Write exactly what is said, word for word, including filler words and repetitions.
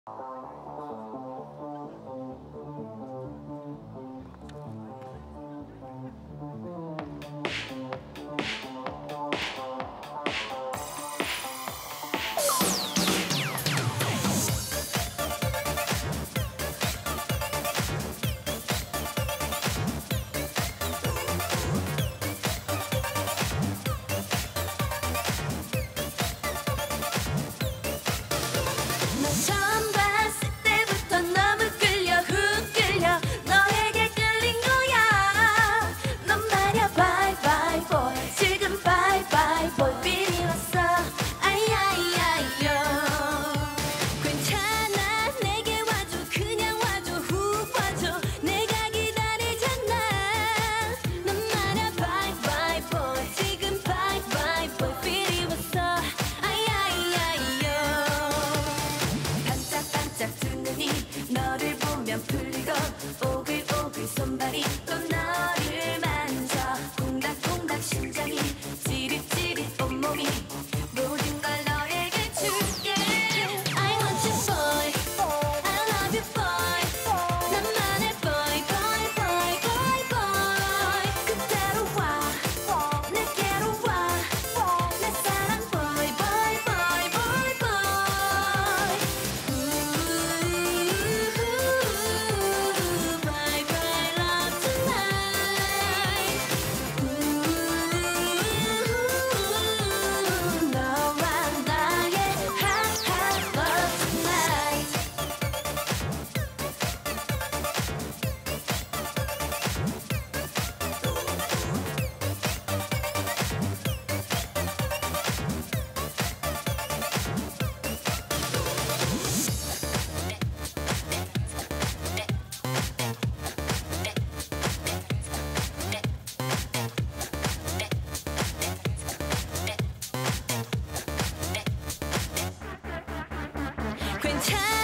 처음 봤을 때부터 너무 끌려 훅 끌려 너에게 끌린 거야. 넌 말야 bye bye boy 지금 bye bye boy 비리웠어 아이아이아이요. 괜찮아 내게 와줘 그냥 와줘 훅 와줘 내가 기다리잖아. 넌 말야 bye bye boy 지금 bye bye boy 비리웠어 아이아이아이요. 반짝반짝 두 눈이 너를 보면 풀리고 오글오글 손발이 또 너를 만져 콩닥콩닥 심장이 찌릿찌릿 온몸이 모든 걸 너에게 줄게. I want you boy I love you boy 나만의 boy boy boy boy boy 그대로 와 내게로 와내 사랑 boy boy boy boy boy Ooh, bye bye love tonight. Ooh, 너와 나의 hot hot love tonight. 괜찮아